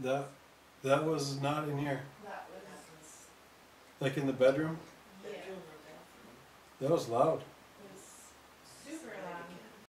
That was not in here. That was, Like in the bedroom? yeah. That was loud.